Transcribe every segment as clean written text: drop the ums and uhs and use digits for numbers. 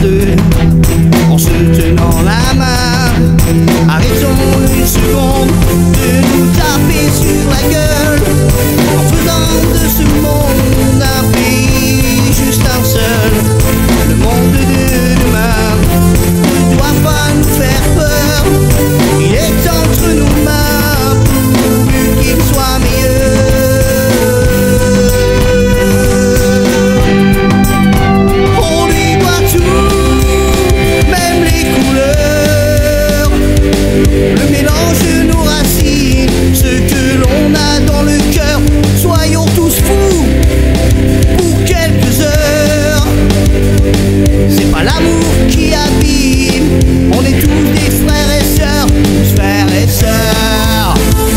deux, en se tenant la main. Arrêtons une seconde de nous taper sur la gueule, en faisant de ce monde un pays, juste un seul. Le monde de demain ne doit pas nous faire peur, il est entre nos mains pourvu qu'il soit meilleur. On lui doit tout, même les couleurs, le mélange de nos racines, ce que l'on a dans le cœur. Soyons tous fous pour quelques heures. C'est pas l'amour qui abîme, on est tous des frères et sœurs, tous frères et sœurs.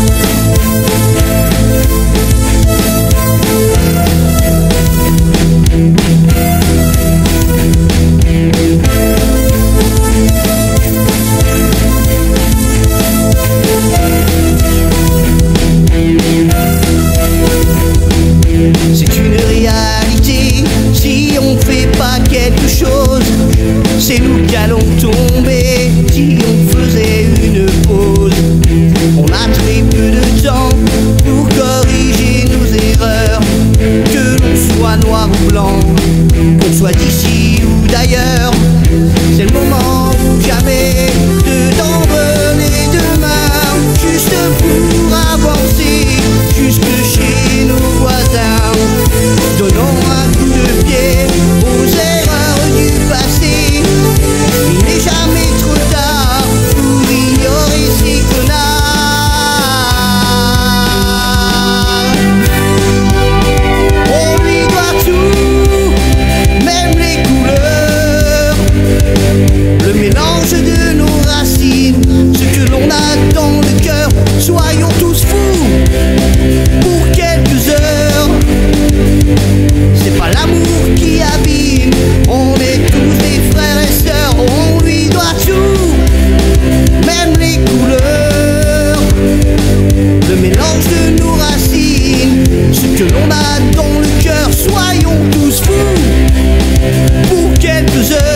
C'est une réalité, si on fait pas quelque chose, c'est nous qui allons tomber si on faisait une pause. On a très peu de temps pour corriger nos erreurs, que l'on soit noir ou blanc, qu'on soit d'ici ou d'ailleurs. C'est le moment ou jamais de tendre les deux mains, juste pour avancer jusque chez nos voisins. Donnons un coup de pied aux erreurs du passé, il n'est jamais trop tard pour ignorer ces connards. On lui doit tout, même les couleurs, le mélange de nos racines, ce que l'on a dans le cœur. Soyons tous fous pour quelques heures. C'est pas l'amour qui abîme, on est tous des frères et sœurs. On lui doit tout, même les couleurs, le mélange de nos racines, ce que l'on a dans le cœur. Soyons tous fous pour quelques heures.